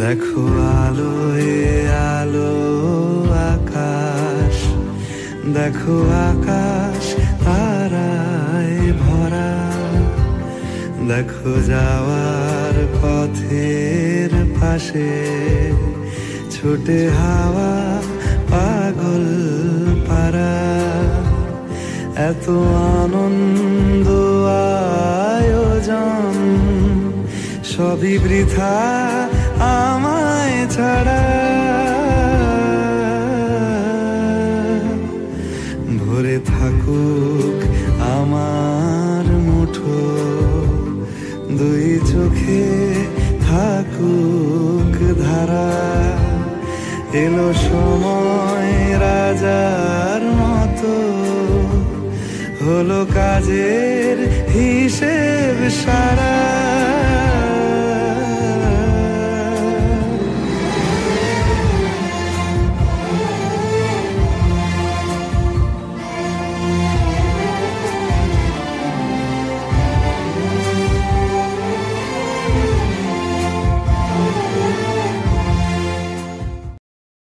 দেখো আলোয় আলো আকাশ, দেখো আকাশ তারায় ভরা, দেখো যাওয়ার পথের পাশে ছোটে হাওয়া পাগল পারা। এত আনন্দ আয়োজন সবই বৃথা আমায় ছাড়া। ভরে থাকুক আমার মুঠো, দুই চোখে থাকুক ধারা। এলো সময় রাজার মতো, হলো কাজের হিসেব সারা।